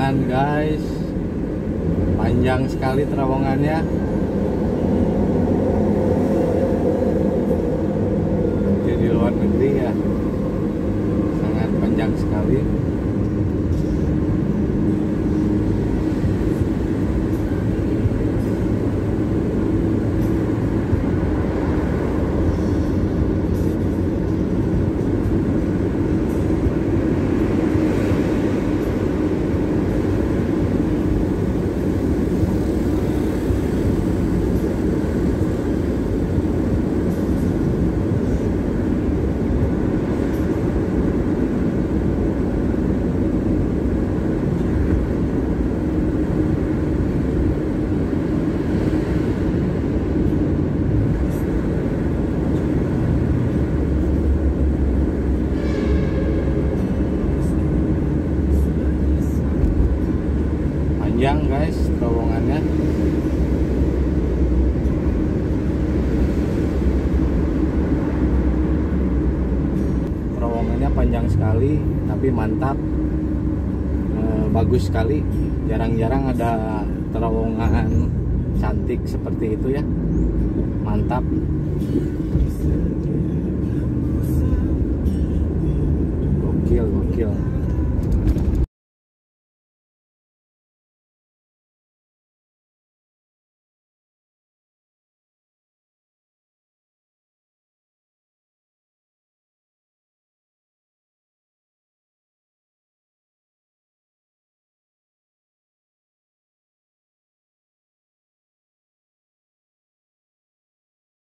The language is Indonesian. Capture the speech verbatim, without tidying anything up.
jalan guys, panjang sekali terowongannya. Seperti di luar negeri ya, sangat panjang sekali. Panjang guys terowongannya. Terowongannya panjang sekali, tapi mantap, e, bagus sekali. Jarang-jarang ada terowongan cantik seperti itu ya, mantap. Gokil, gokil.